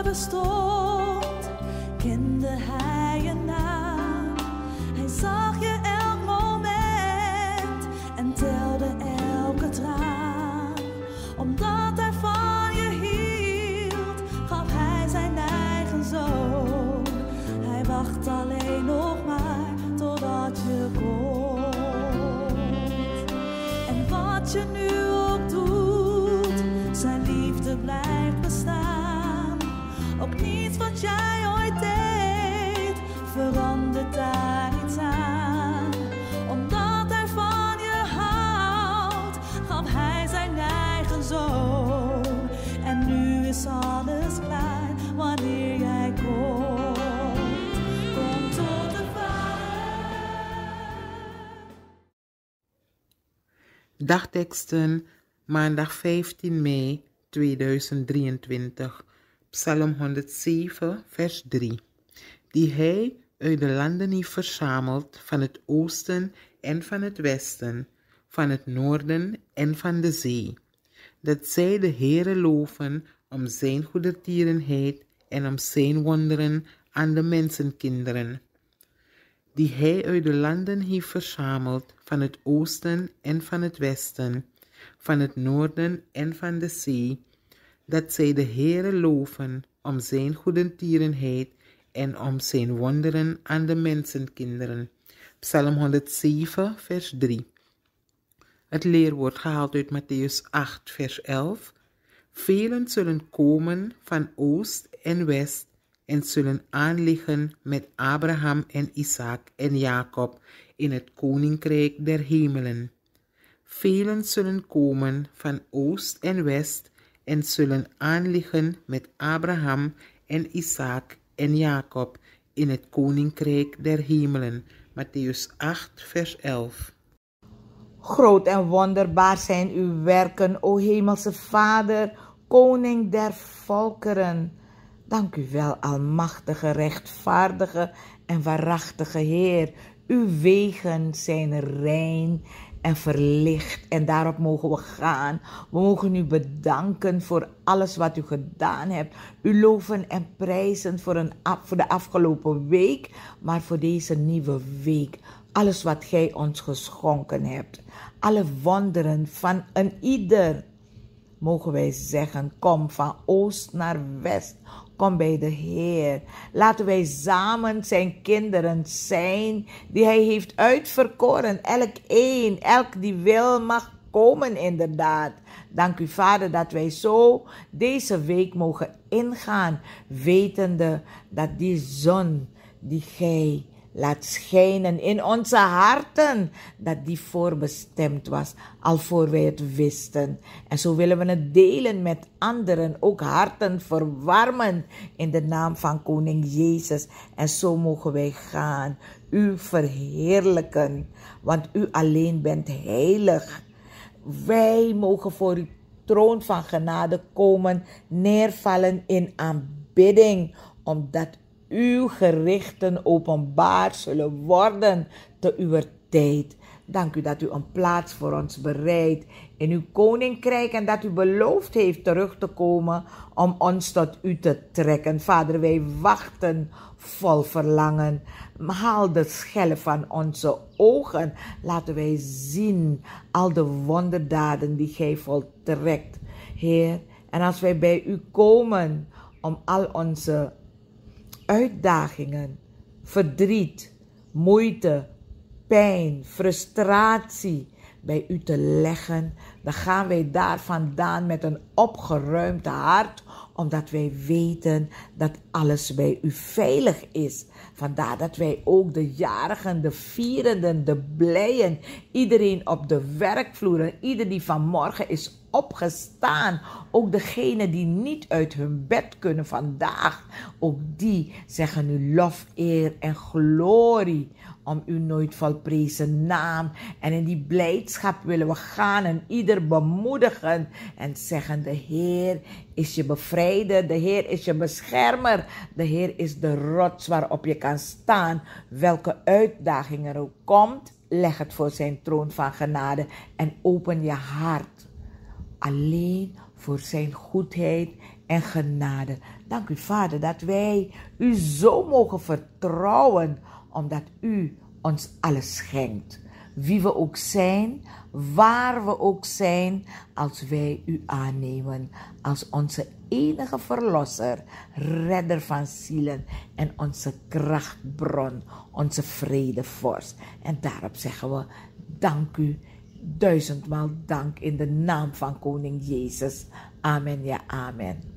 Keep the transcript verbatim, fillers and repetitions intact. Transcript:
bestond, kende hij je naam. Hij zag je elk moment en telde elke traan. Omdat hij van je hield, gaf hij zijn eigen zoon. Hij wacht alleen nog maar totdat je komt. En wat je nu ook doet, zijn liefde blijft bestaan. Ook niets wat jij ooit deed, verandert daar iets aan. Omdat hij van je houdt, gaf hij zijn eigen zoon. En nu is alles klaar wanneer jij komt. Kom tot de Vader. Dagteksten, maandag vijftien mei tweeduizend drieëntwintig, Psalm honderdzeven, vers drie. Die hij uit de landen heeft verzameld, van het oosten en van het westen, van het noorden en van de zee. Dat zij de Heere loven om zijn goedertierenheid en om zijn wonderen aan de mensenkinderen. Die hij uit de landen heeft verzameld, van het oosten en van het westen, van het noorden en van de zee, dat zij de Heere loven om zijn goedertierenheid en om zijn wonderen aan de mensenkinderen. Psalm honderdzeven, vers drie. Het leerwoord gehaald uit Mattheüs acht, vers elf. Velen zullen komen van oost en west en zullen aanliggen met Abraham en Isaac en Jacob in het koninkrijk der hemelen. Velen zullen komen van oost en west en zullen aanliggen met Abraham en Isaac en Jacob in het koninkrijk der hemelen. Mattheüs acht, vers elf. Groot en wonderbaar zijn uw werken, o hemelse Vader, koning der volkeren. Dank u wel, almachtige, rechtvaardige en waarachtige Heer. Uw wegen zijn rein en verlicht en daarop mogen we gaan. We mogen u bedanken voor alles wat u gedaan hebt. U loven en prijzen voor, een, voor de afgelopen week, maar voor deze nieuwe week. Alles wat gij ons geschonken hebt. Alle wonderen van een ieder. Mogen wij zeggen, kom van oost naar west. Kom bij de Heer. Laten wij samen zijn kinderen zijn die hij heeft uitverkoren. Elk een, elk die wil mag komen inderdaad. Dank u Vader dat wij zo deze week mogen ingaan. Wetende dat die zon die gij laat schijnen in onze harten, dat die voorbestemd was, al voor wij het wisten. En zo willen we het delen met anderen, ook harten verwarmen in de naam van Koning Jezus. En zo mogen wij gaan, u verheerlijken, want u alleen bent heilig. Wij mogen voor uw troon van genade komen, neervallen in aanbidding, omdat uw gerichten openbaar zullen worden te uw tijd. Dank u dat u een plaats voor ons bereidt in uw koninkrijk en dat u beloofd heeft terug te komen om ons tot u te trekken. Vader, wij wachten vol verlangen. Haal de schellen van onze ogen. Laten wij zien al de wonderdaden die gij voltrekt, Heer. En als wij bij u komen om al onze uitdagingen, verdriet, moeite, pijn, frustratie bij u te leggen, dan gaan wij daar vandaan met een opgeruimd hart, omdat wij weten dat alles bij u veilig is. Vandaar dat wij ook de jarigen, de vierenden, de blijen, iedereen op de werkvloer en ieder die vanmorgen is opgestaan, ook degenen die niet uit hun bed kunnen vandaag, ook die zeggen u lof, eer en glorie om uw nooit volprezen naam. En in die blijdschap willen we gaan en ieder bemoedigen en zeggen: de Heer is je bevrijder, de Heer is je beschermer, de Heer is de rots waarop je kan staan. Welke uitdaging er ook komt, leg het voor zijn troon van genade en open je hart alleen voor zijn goedheid en genade. Dank u, Vader, dat wij u zo mogen vertrouwen, omdat u ons alles schenkt. Wie we ook zijn, waar we ook zijn, als wij u aannemen als onze enige verlosser, redder van zielen en onze krachtbron, onze vredevorst. En daarop zeggen we, dank u, duizendmaal dank in de naam van Koning Jezus. Amen, ja, amen.